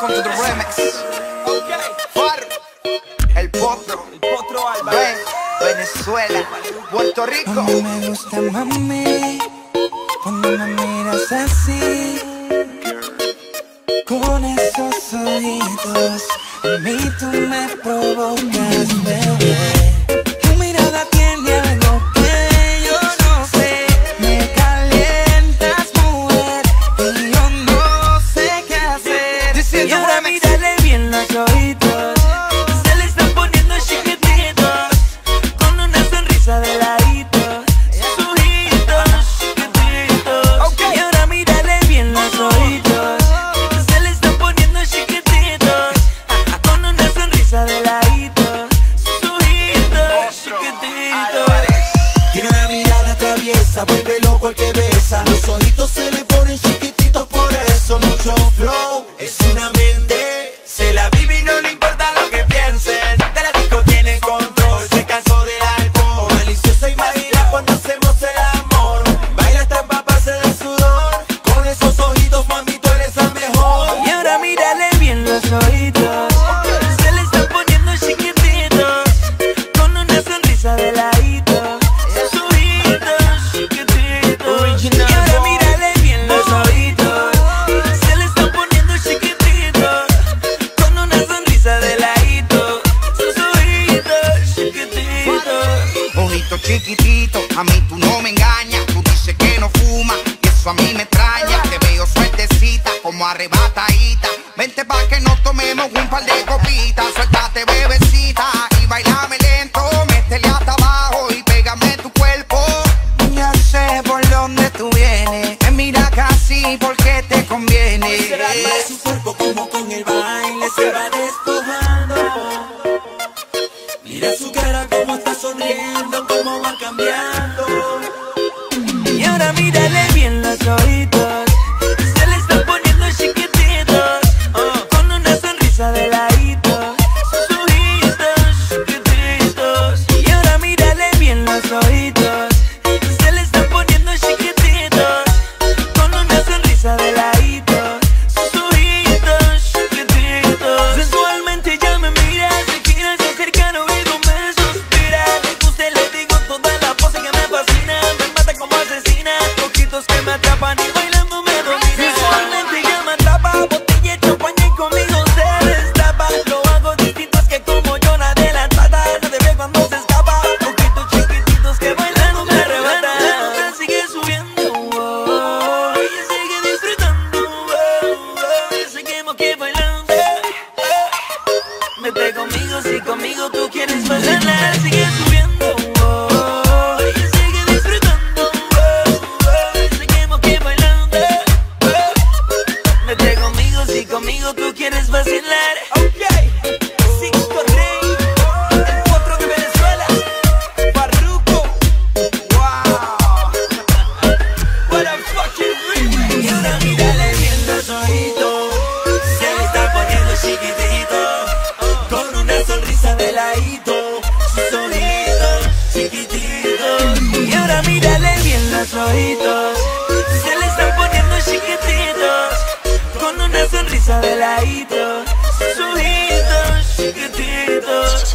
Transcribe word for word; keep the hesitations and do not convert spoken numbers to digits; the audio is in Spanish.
Welcome to the remix. Faro, el potro, el potro Alba. Ven, Venezuela, Puerto Rico. A mí me gusta, mami, cuando me miras así, con esos ojitos, a mí tú me provocas, bebé. Tu mirada tiene algo que yo no sé, me calientas, mujer, y yo no sé qué hacer. Y ahora mírale bien los ojitos, se le están poniendo chiquititos, con una sonrisa de ladito, sus ojitos chiquititos. Y ahora mírale bien los ojitos, se le están poniendo chiquititos, con una sonrisa de ladito, sus ojitos chiquititos. Tiene una mirada traviesa, vuelve loco el que besa. Los ojitos se le ponen chiquititos, por eso mucho flow. Es una mente, se la vive y no le importa lo que piensen. De la disco tiene control, se cansó del alcohol. Maliciosa y baila cuando hacemos el amor. Baila hasta empaparse de sudor. Con esos ojitos, mami, tú eres la mejor. Y ahora mírale bien los ojitos, se le están poniendo chiquititos, con una sonrisa de ladito, sus ojitos chiquititos. Y ahora mírale bien los ojitos, se le están poniendo chiquititos, con una sonrisa de ladito, sus ojitos chiquititos. Ojito chiquitito, a mí tú no me engañas. Tú dices que no fumas y eso a mí me extraña. Te veo suertecita, como arrebatadita. Vente pa' que nos tomemos un par de copitas. Suéltate, bebecita, y bailame lento. Métele hasta abajo y pégame tu cuerpo. Ya sé por dónde tú vienes, me mira casi porque te conviene. Mira su cuerpo como con el baile se va despojando. Mira su cara como está sonriendo, cómo va cambiando. Y ahora mírale bien los ojitos, se le están poniendo chiquititos, con una sonrisa de ladito, sus ojitos chiquititos. Y ahora mírale bien los ojitos, se le están poniendo chiquititos, con una sonrisa de ladito, sus ojitos chiquititos. Sensualmente ya me mira, se quiere se acerca, no oído me suspira. Le gusta, le digo toda la pose que me fascina, me mata como asesina, ojitos que me atrapan y bailando me domina. Visualmente ya me atrapa, botella de champaña y conmigo se destapa. Lo hago distinto, es que como yo nadie la trata, no te ve cuando se escapa, ojitos chiquititos que bailando me arrebatan. La nota sigue subiendo, oh, ella sigue disfrutando, oh, oh, seguimos aquí bailando, oh. Vete conmigo si conmigo tú quieres bailar, sigue subiendo, oh, ella sigue disfrutando, oh, oh, seguimos aquí bailando, oh. Vete conmigo si conmigo tú quieres vacilar. Ok, Cinco Rey, el potro de Venezuela, Farruko. Wow, what a fucking remix. Y ahora mírale bien los ojitos, se le está poniendo chiquitito, con una sonrisa de ladito, sus ojitos chiquititos. Y ahora mírale bien los ojitos, se le están poniendo chiquititos, con una sonrisa de ladito, sus ojitos chiquititos.